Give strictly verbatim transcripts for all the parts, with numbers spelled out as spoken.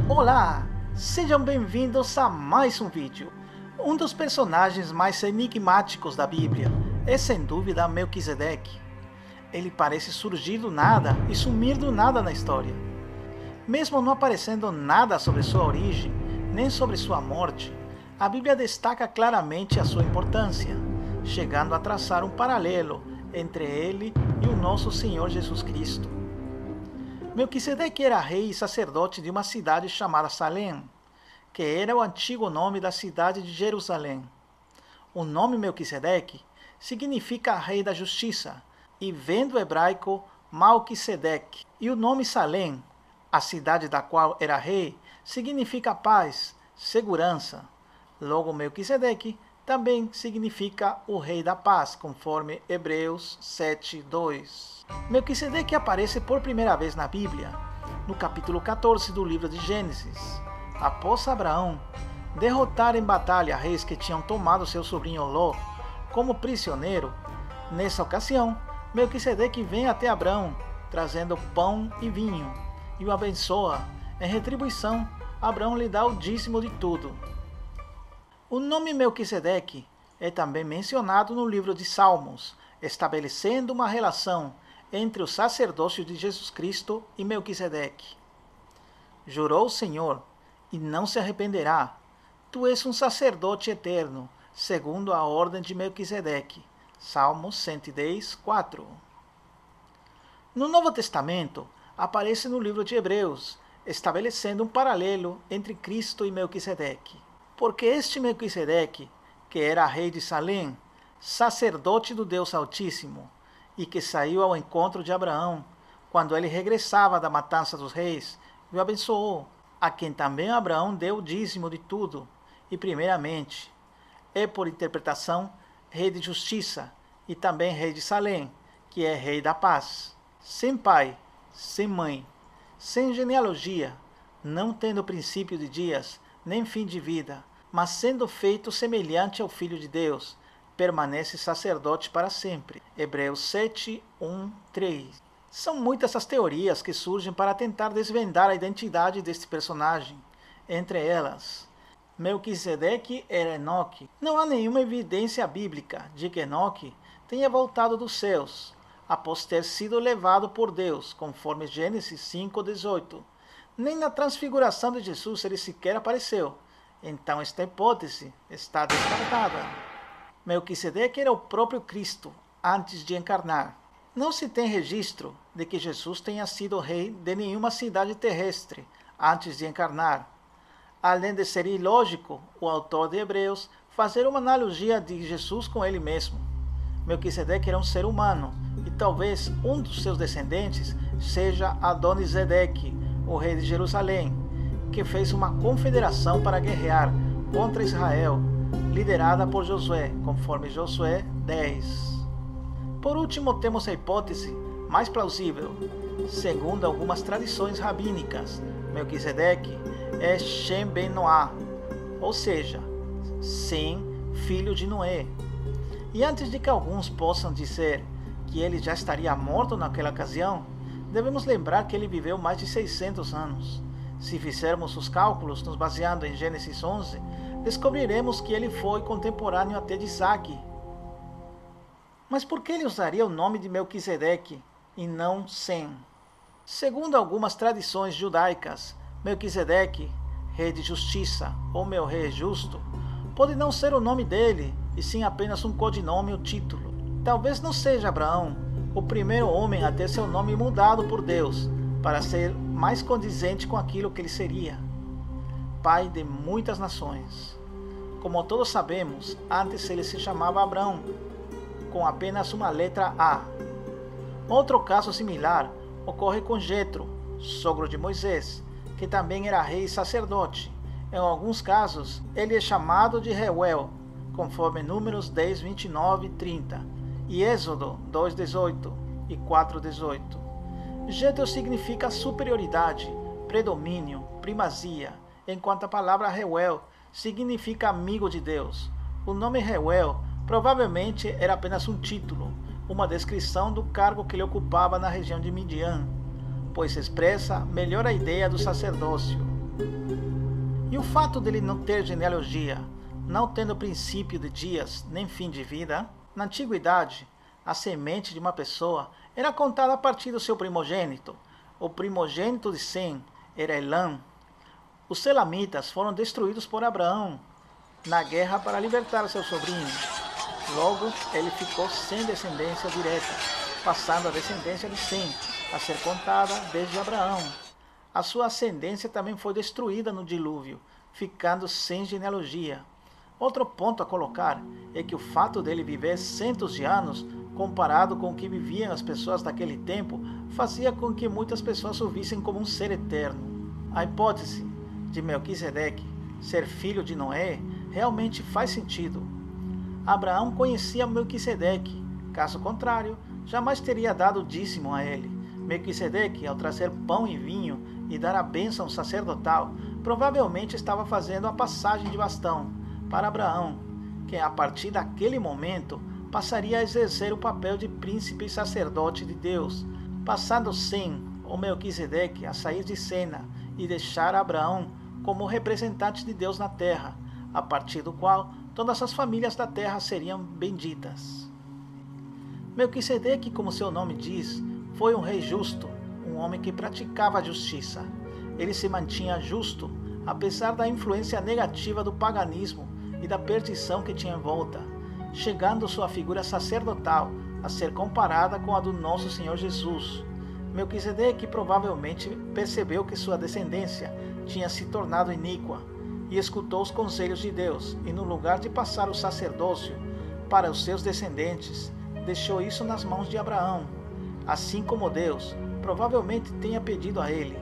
Olá, sejam bem-vindos a mais um vídeo. Um dos personagens mais enigmáticos da Bíblia é sem dúvida Melquisedeque. Ele parece surgir do nada e sumir do nada na história. Mesmo não aparecendo nada sobre sua origem, nem sobre sua morte, a Bíblia destaca claramente a sua importância, chegando a traçar um paralelo entre ele e o nosso Senhor Jesus Cristo. Melquisedeque era rei e sacerdote de uma cidade chamada Salém, que era o antigo nome da cidade de Jerusalém. O nome Melquisedeque significa rei da justiça, e vem do hebraico Malquisedeque. E o nome Salém, a cidade da qual era rei, significa paz, segurança. Logo, Melquisedeque também significa o rei da paz, conforme Hebreus sete, dois. Melquisedeque aparece por primeira vez na Bíblia, no capítulo quatorze do livro de Gênesis. Após Abraão derrotar em batalha reis que tinham tomado seu sobrinho Ló como prisioneiro, nessa ocasião, Melquisedeque vem até Abraão, trazendo pão e vinho, e o abençoa. Em retribuição, Abraão lhe dá o dízimo de tudo. O nome Melquisedeque é também mencionado no livro de Salmos, estabelecendo uma relação entre o sacerdócio de Jesus Cristo e Melquisedeque. Jurou o Senhor, e não se arrependerá: tu és um sacerdote eterno, segundo a ordem de Melquisedeque. Salmos cento e dez, quatro. No Novo Testamento, aparece no livro de Hebreus, estabelecendo um paralelo entre Cristo e Melquisedeque. Porque este Melquisedeque, que era rei de Salém, sacerdote do Deus Altíssimo, e que saiu ao encontro de Abraão, quando ele regressava da matança dos reis, e o abençoou, a quem também Abraão deu o dízimo de tudo, e primeiramente, é por interpretação, rei de justiça, e também rei de Salém, que é rei da paz. Sem pai, sem mãe, sem genealogia, não tendo princípio de dias, nem fim de vida, mas sendo feito semelhante ao Filho de Deus, permanece sacerdote para sempre. Hebreus sete, um, três. São muitas as teorias que surgem para tentar desvendar a identidade deste personagem. Entre elas, Melquisedeque era Enoque. Não há nenhuma evidência bíblica de que Enoque tenha voltado dos céus, após ter sido levado por Deus, conforme Gênesis cinco, dezoito. Nem na transfiguração de Jesus ele sequer apareceu. Então esta hipótese está descartada. Melquisedeque era o próprio Cristo antes de encarnar. Não se tem registro de que Jesus tenha sido rei de nenhuma cidade terrestre antes de encarnar. Além de ser ilógico, o autor de Hebreus fazer uma analogia de Jesus com ele mesmo. Melquisedeque era um ser humano, e talvez um dos seus descendentes seja Adonisedeque, o rei de Jerusalém, que fez uma confederação para guerrear contra Israel, liderada por Josué, conforme Josué dez. Por último, temos a hipótese mais plausível. Segundo algumas tradições rabínicas, Melquisedeque é Shem ben Noá, ou seja, Sem, filho de Noé. E antes de que alguns possam dizer que ele já estaria morto naquela ocasião, devemos lembrar que ele viveu mais de seiscentos anos. Se fizermos os cálculos nos baseando em Gênesis onze, descobriremos que ele foi contemporâneo até de Isaac. Mas por que ele usaria o nome de Melquisedeque e não Sem? Segundo algumas tradições judaicas, Melquisedeque, rei de justiça, ou meu rei justo, pode não ser o nome dele, e sim apenas um codinome ou título. Talvez não seja Abraão o primeiro homem a ter seu nome mudado por Deus, para ser mais condizente com aquilo que ele seria: pai de muitas nações. Como todos sabemos, antes ele se chamava Abrão, com apenas uma letra A. Outro caso similar ocorre com Jetro, sogro de Moisés, que também era rei e sacerdote. Em alguns casos, ele é chamado de Reuel, conforme Números dez, vinte e nove e trinta, e Êxodo dois, dezoito e quatro, dezoito. Jetro significa superioridade, predomínio, primazia, enquanto a palavra Reuel significa amigo de Deus. O nome Reuel provavelmente era apenas um título, uma descrição do cargo que ele ocupava na região de Midian, pois expressa melhor a ideia do sacerdócio. E o fato dele não ter genealogia, não tendo princípio de dias nem fim de vida, na antiguidade, a semente de uma pessoa era contada a partir do seu primogênito. O primogênito de Sem era Elã. Os selamitas foram destruídos por Abraão na guerra para libertar seu sobrinho. Logo, ele ficou sem descendência direta, passando a descendência de Sem a ser contada desde Abraão. A sua ascendência também foi destruída no dilúvio, ficando sem genealogia. Outro ponto a colocar é que o fato dele viver centos de anos, comparado com o que viviam as pessoas daquele tempo, fazia com que muitas pessoas o vissem como um ser eterno. A hipótese de Melquisedeque ser filho de Noé realmente faz sentido. Abraão conhecia Melquisedeque, caso contrário, jamais teria dado o dízimo a ele. Melquisedeque, ao trazer pão e vinho e dar a bênção sacerdotal, provavelmente estava fazendo a passagem de bastão para Abraão, que a partir daquele momento passaria a exercer o papel de príncipe e sacerdote de Deus, passando Sem, ou Melquisedeque, a sair de cena e deixar Abraão como representante de Deus na terra, a partir do qual todas as famílias da terra seriam benditas. Melquisedeque, como seu nome diz, foi um rei justo, um homem que praticava a justiça. Ele se mantinha justo, apesar da influência negativa do paganismo e da perdição que tinha em volta, chegando sua figura sacerdotal a ser comparada com a do nosso Senhor Jesus. Melquisedeque provavelmente percebeu que sua descendência tinha se tornado iníqua e escutou os conselhos de Deus, e no lugar de passar o sacerdócio para os seus descendentes, deixou isso nas mãos de Abraão, assim como Deus provavelmente tenha pedido a ele.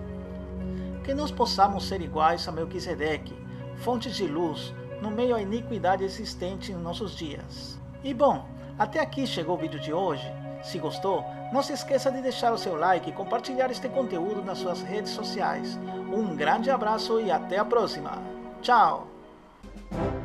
Que nós possamos ser iguais a Melquisedeque, fontes de luz no meio à iniquidade existente em nossos dias. E bom, até aqui chegou o vídeo de hoje. Se gostou, não se esqueça de deixar o seu like e compartilhar este conteúdo nas suas redes sociais. Um grande abraço e até a próxima. Tchau!